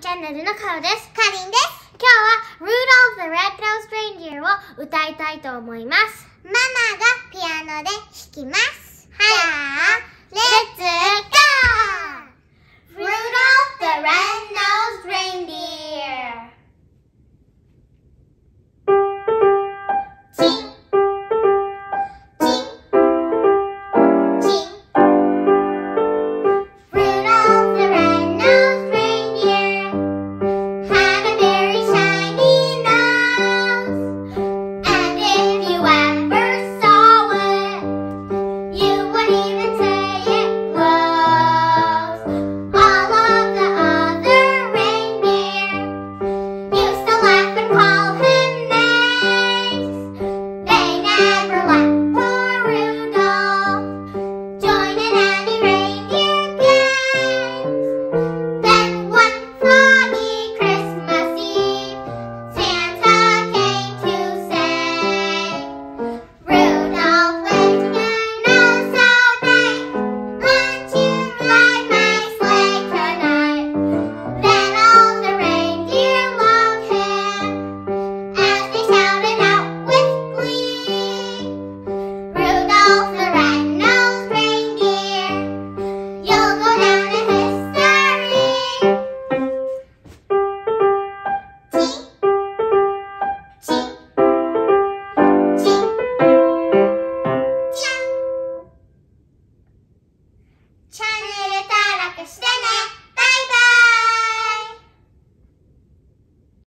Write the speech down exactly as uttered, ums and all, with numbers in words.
チャンネルのかほです。 かりんです。 今日は Rudolph the Red-Nosed Reindeer を歌いたいと思います。 ママがピアノで弾きます。 はい。 じゃあ、レッツゴー！ Rudolph